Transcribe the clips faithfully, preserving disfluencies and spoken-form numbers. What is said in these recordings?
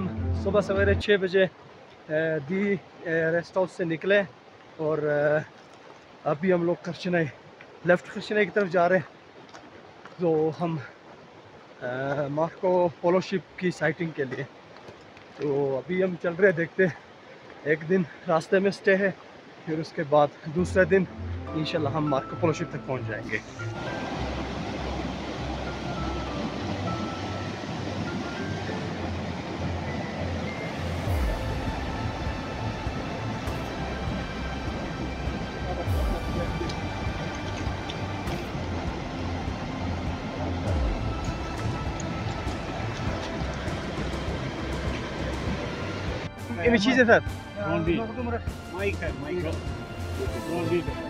हम सुबह सवेरे छः बजे दी रेस्ट हाउस से निकले और अभी हम लोग करचनाई लेफ़्ट करचनाई की तरफ जा रहे हैं। तो हम मार्को पोलो शिप की साइटिंग के लिए, तो अभी हम चल रहे हैं, देखते हैं। एक दिन रास्ते में स्टे है, फिर उसके बाद दूसरे दिन इंशाल्लाह हम मार्को पोलो शिप तक पहुंच जाएंगे। Ini cheese sir. Ground beef. Mike है, Mike. Ground beef है.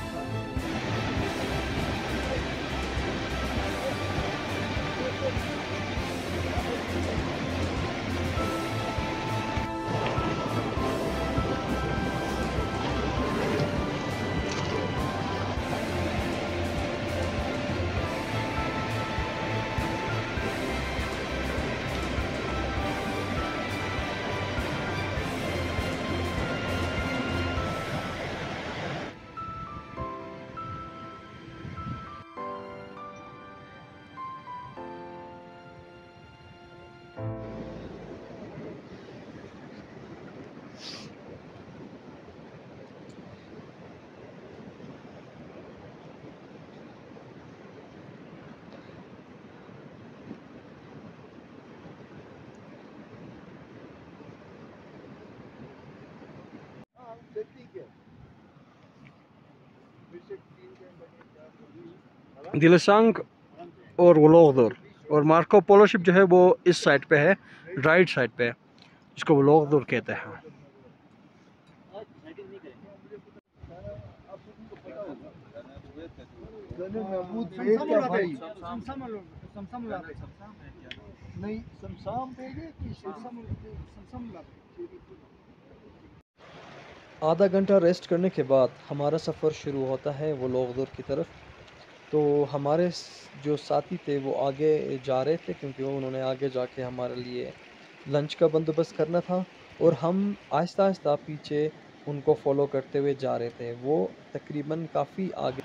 दिलशंग और वलोगदुर और मार्को पोलो शिप जो है वो इस साइड पे है, राइट साइड पे है, जिसको वलोगदुर कहते हैं। आधा घंटा रेस्ट करने के बाद हमारा सफ़र शुरू होता है वलोगदुर की तरफ। तो हमारे जो साथी थे वो आगे जा रहे थे, क्योंकि वो उन्होंने आगे जाके हमारे लिए लंच का बंदोबस्त करना था, और हम आहिस्ता आहिस्ता पीछे उनको फॉलो करते हुए जा रहे थे। वो तकरीबन काफ़ी आगे।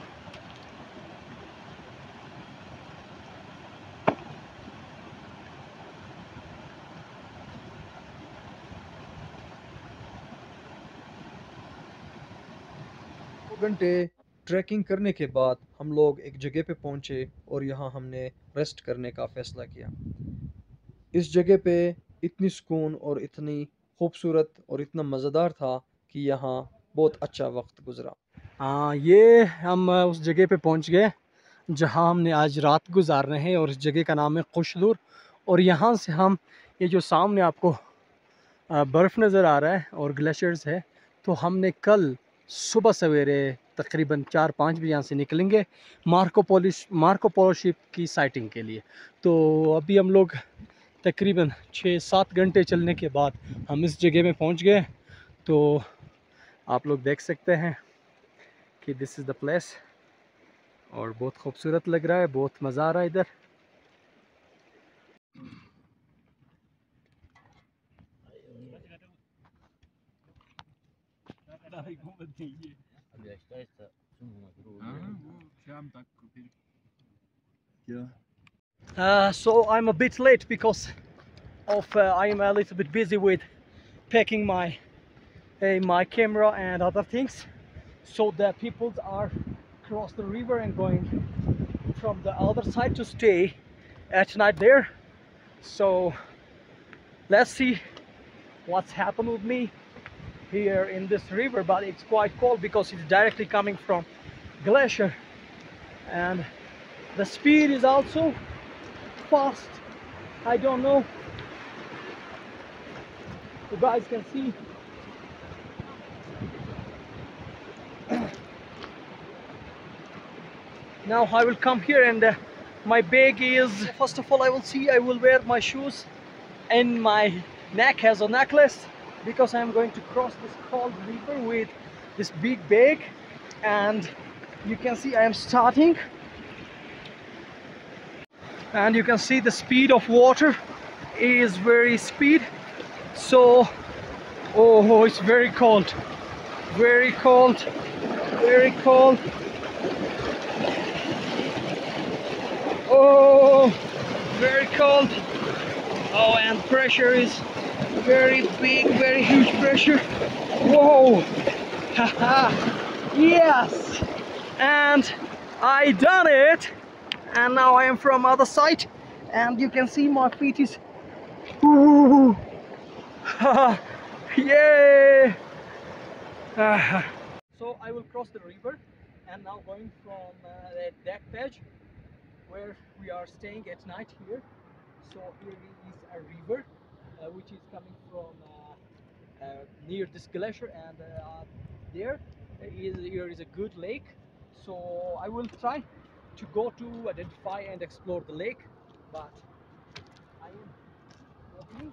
दो घंटे ट्रैकिंग करने के बाद हम लोग एक जगह पे पहुंचे और यहाँ हमने रेस्ट करने का फ़ैसला किया। इस जगह पे इतनी सुकून और इतनी खूबसूरत और इतना मज़ेदार था कि यहाँ बहुत अच्छा वक्त गुज़रा। हाँ, ये हम उस जगह पे पहुंच गए जहाँ हमने आज रात गुजारने हैं, और इस जगह का नाम है खुशदूर। और यहाँ से हम, ये जो सामने आपको बर्फ़ नज़र आ रहा है और ग्लेशियर्स है, तो हमने कल सुबह सवेरे तकरीबन चार पाँच बजे यहाँ से निकलेंगे Marco Polish Marco Polo ship की साइटिंग के लिए। तो अभी हम लोग तकरीबन छः सात घंटे चलने के बाद हम इस जगह में पहुँच गए। तो आप लोग देख सकते हैं कि दिस इज़ द प्लेस, और बहुत खूबसूरत लग रहा है, बहुत मज़ा आ रहा है इधर। Uh, so I'm a bit late because of uh, I'm a little bit busy with packing my uh, my camera and other things. So the people are across the river and going from the other side to stay at night there. So let's see what's happened with me here in this river, but it's quite cold because it's directly coming from glacier, and the speed is also fast. I don't know, you guys can see. Now I will come here, and uh, my bag is, first of all I will see, I will wear my shoes, and my neck has a necklace because I am going to cross this cold river with this big bag. And you can see I am starting, and you can see the speed of water is very speed, So, oh, it's very cold, very cold, very cold. Oh, very cold. Oh, and pressure is very big, very huge pressure. Whoa, haha, yes, and I done it. And now I am from other side, and you can see my feet is. Ooh, yay! Ah. So I will cross the river, and now going from uh, the deck page where we are staying at night here. So here is a river uh, which is coming from uh, uh, near this glacier, and uh, there is here is a good lake. So I will try to go to identify and explore the lake, but I am walking.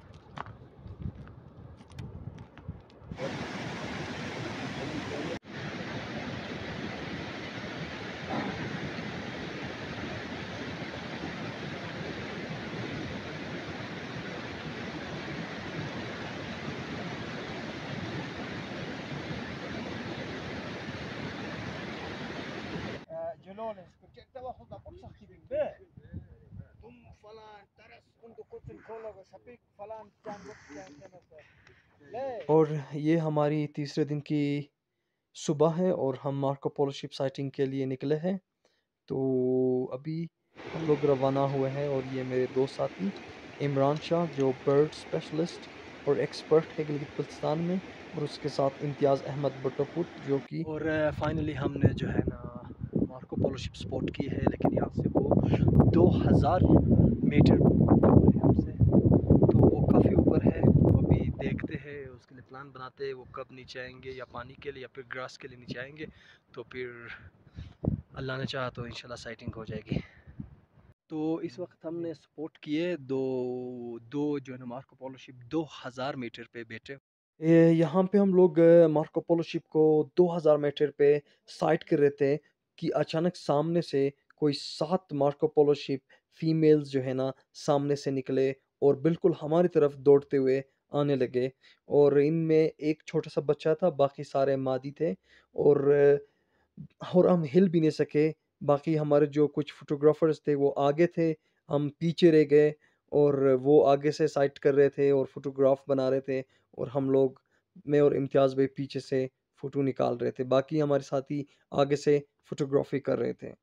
جلولس كنت انت واخد فرصه كبيره بيه तुम फलां तरस उनको कुछ खोलो सपीक फलां जान वक्त जान जान ले और ये हमारी तीसरे दिन की सुबह है और हम मार्को पोलो शिप साइटिंग के लिए निकले हैं। तो अभी हम लोग रवाना हुए हैं और ये मेरे दो साथी इमरान शाह जो बर्ड स्पेशलिस्ट और एक्सपर्ट है गिलगित बल्तिस्तान में, और उसके साथ इम्तियाज़ अहमद बट्टोपुर जो कि और फाइनली हमने जो है ना मार्को पोलो शिप स्पॉट की है, लेकिन यहाँ से वो दो हज़ार मीटर दूर है हमसे, तो वो काफ़ी ऊपर है। तो अभी देखते हैं, उसके लिए प्लान बनाते हैं वो कब नीचे आएंगे, या पानी के लिए या फिर ग्रास के लिए नीचे आएंगे। तो फिर अल्लाह ने चाहा तो इंशाल्लाह साइटिंग हो जाएगी। तो इस वक्त हमने स्पॉट किए दो दो जो है ना मार्को पोलो शिप दो हज़ार मीटर पे बैठे। ए, यहाँ पे हम लोग अ, मार्को पोलो शिप को दो हज़ार मीटर पे साइट कर रहे थे कि अचानक सामने से कोई सात मार्को पोलो शिप फीमेल्स जो है ना सामने से निकले और बिल्कुल हमारी तरफ दौड़ते हुए आने लगे, और इनमें एक छोटा सा बच्चा था, बाकी सारे मादी थे। और अ, और हम हिल भी नहीं सके। बाकी हमारे जो कुछ फ़ोटोग्राफ़र्स थे वो आगे थे, हम पीछे रह गए, और वो आगे से साइट कर रहे थे और फ़ोटोग्राफ बना रहे थे, और हम लोग मैं और इम्तियाज़ भाई पीछे से फ़ोटो निकाल रहे थे। बाकी हमारे साथी आगे से फ़ोटोग्राफ़ी कर रहे थे।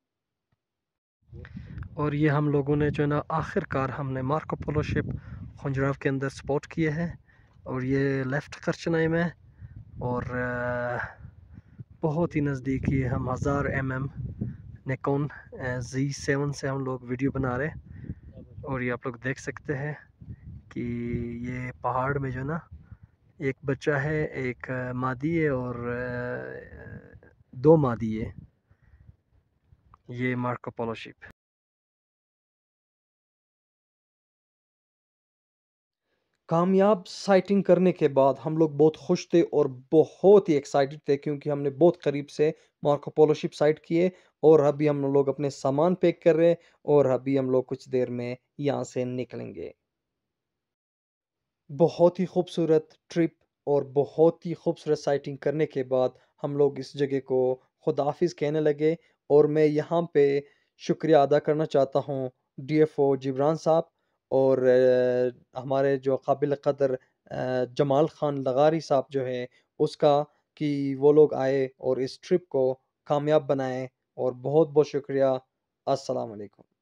और ये हम लोगों ने जो है ना आखिरकार हमने मार्को पोलो शिप खुंजराव के अंदर स्पॉट किए हैं, और ये लेफ़्ट करचनाई में, और अ, बहुत ही नज़दीक ये हम हज़ार M M Nikon Z seven से हम लोग वीडियो बना रहे। और ये आप लोग देख सकते हैं कि ये पहाड़ में जो है ना एक बच्चा है, एक अ, मादी है, और अ, दो मादी है। ये मार्को पोलो शिप। कामयाब साइटिंग करने के बाद हम लोग बहुत खुश थे और बहुत ही एक्साइटेड थे, क्योंकि हमने बहुत करीब से मार्को पोलो शिप साइट किए, और अभी हम लोग अपने सामान पैक कर रहे हैं, और अभी हम लोग कुछ देर में यहाँ से निकलेंगे। बहुत ही खूबसूरत ट्रिप और बहुत ही खूबसूरत साइटिंग करने के बाद हम लोग इस जगह को खुदाफिज कहने लगे, और मैं यहाँ पे शुक्रिया अदा करना चाहता हूँ डीएफओ जिब्रान साहब और अ, हमारे जो काबिल कदर अ, जमाल खान लगारी साहब जो है उसका, कि वो लोग आए और इस ट्रिप को कामयाब बनाए, और बहुत बहुत शुक्रिया। अस्सलाम वालेकुम।